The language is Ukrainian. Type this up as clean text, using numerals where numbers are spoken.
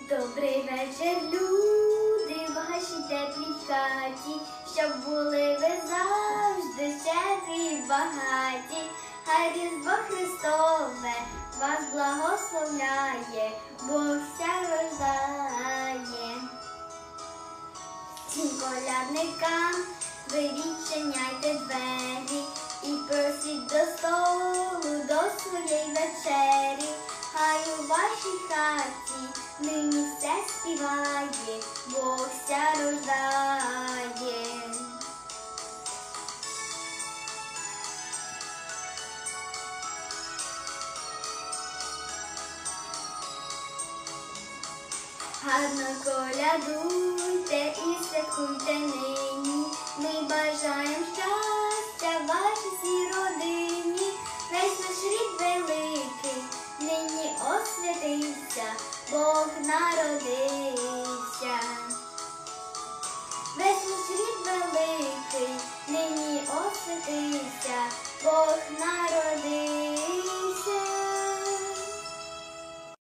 Добрий вечір, люди, в вашій теплій хаті, щоб були ви завжди щедрі й багаті. Хай Різдво Христове вас благословляє, Бог ся рождає. Всім колядникам ви відчиняйте двері і просіть до столу, до своєї вечері. Хай у вашій хаті нині все співає, Бог ся рождає. Гарно колядуйте і святкуйте нині, ми бажаємо щастя вашій всій родині. Весь наш рід великий нині освятився, Бог народився. Весь наш рід великий нині освятився, Бог народився.